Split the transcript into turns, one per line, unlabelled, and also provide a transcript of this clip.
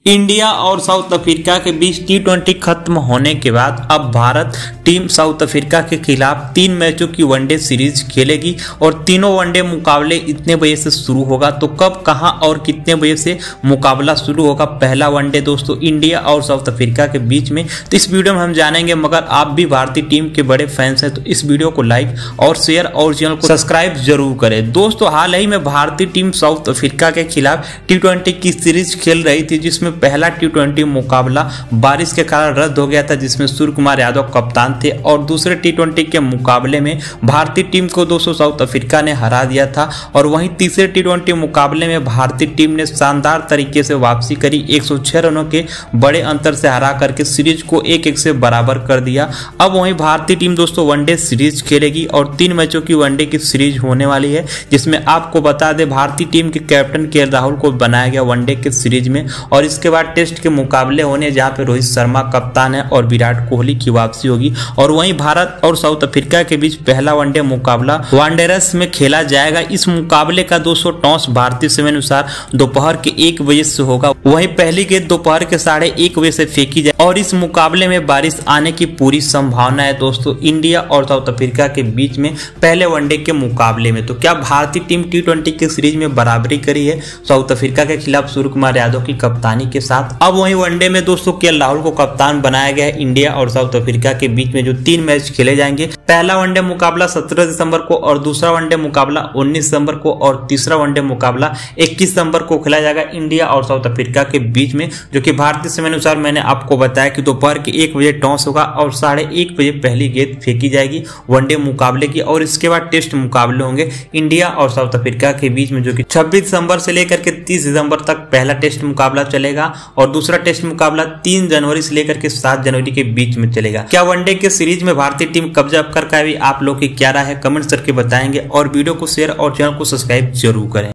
India और south Africa के बीच टी20 खत्म होने के बाद अब भारत टीम साउथ अफ्रीका के खिलाफ 3 मैचों की वनडे सीरीज खेलेगी और तीनों वनडे मुकाबले इतने बजे से शुरू होगा। तो कब, कहां और कितने बजे से मुकाबला शुरू होगा पहला वनडे दोस्तों इंडिया और साउथ अफ्रीका के बीच में, तो इस वीडियो में हम जानेंगे। मगर आप भी भारतीय टीम के बड़े फैंस हैं तो इस वीडियो को लाइक और शेयर और चैनल को सब्सक्राइब जरूर करें। दोस्तों हाल ही में भारतीय टीम साउथ अफ्रीका के खिलाफ टी20 की सीरीज खेल रही थी, जिसमें पहला टी20 मुकाबला बारिश के कारण रद्द हो गया था, जिसमें सूर्य कुमार यादव कप्तान थे। और दूसरे टी20 के मुकाबले में भारतीय टीम को 200 साउथ अफ्रीका ने हरा दिया था। और वहीं तीसरे टी20 मुकाबले में भारतीय टीम ने शानदार तरीके से वापसी करी, 106 रनों के बड़े अंतर से हरा करके सीरीज को 1-1 से बराबर कर दिया। अब वहीं भारतीय टीम दोस्तों वनडे सीरीज खेलेगी और 3 मैचों की वनडे की सीरीज होने वाली है, जिसमें आपको बता दें भारतीय टीम के कैप्टन केएल राहुल को बनाया गया वनडे के सीरीज में। और इसके बाद टेस्ट के मुकाबले होने, जहां पे रोहित शर्मा कप्तान है और विराट कोहली की वापसी होगी। और वहीं भारत और साउथ अफ्रीका के बीच पहला वनडे मुकाबला वांडेरस में खेला जाएगा। इस मुकाबले का 200 टॉस भारतीय समय अनुसार दोपहर के 1 बजे से होगा। वहीं पहली गेंद दोपहर के 1:30 बजे से फेंकी जाए और इस मुकाबले में बारिश आने की पूरी संभावना है दोस्तों इंडिया और साउथ अफ्रीका के बीच में पहले वनडे के मुकाबले में। तो क्या भारतीय टीम टी20 की सीरीज में बराबरी करी है साउथ अफ्रीका के खिलाफ सूर्य कुमार यादव की कप्तानी के साथ। अब वहीं वनडे में दोस्तों केएल राहुल को कप्तान बनाया गया है। इंडिया और साउथ अफ्रीका के बीच में जो 3 मैच खेले जाएंगे, पहला वनडे मुकाबला 17 दिसंबर को और दूसरा वनडे मुकाबला 19 दिसंबर को और तीसरा वनडे मुकाबला 21 दिसंबर को खेला जाएगा इंडिया और साउथ अफ्रीका के बीच में, जो कि भारतीय समय अनुसार मैंने आपको बताया कि दोपहर के 1 बजे टॉस होगा और 1:30 बजे पहली गेंद फेंकी जाएगी वनडे मुकाबले की। और इसके बाद टेस्ट मुकाबले होंगे इंडिया और साउथ अफ्रीका के बीच में, जो कि 26 दिसंबर से लेकर के 30 दिसंबर तक पहला टेस्ट मुकाबला चलेगा और दूसरा टेस्ट मुकाबला 3 जनवरी से लेकर के 7 जनवरी के बीच में चलेगा। क्या वनडे के सीरीज में भारतीय टीम कब्जा कर पाएगी? आप लोग की क्या राय है कमेंट करके बताएंगे और वीडियो को शेयर और चैनल को सब्सक्राइब जरूर करें।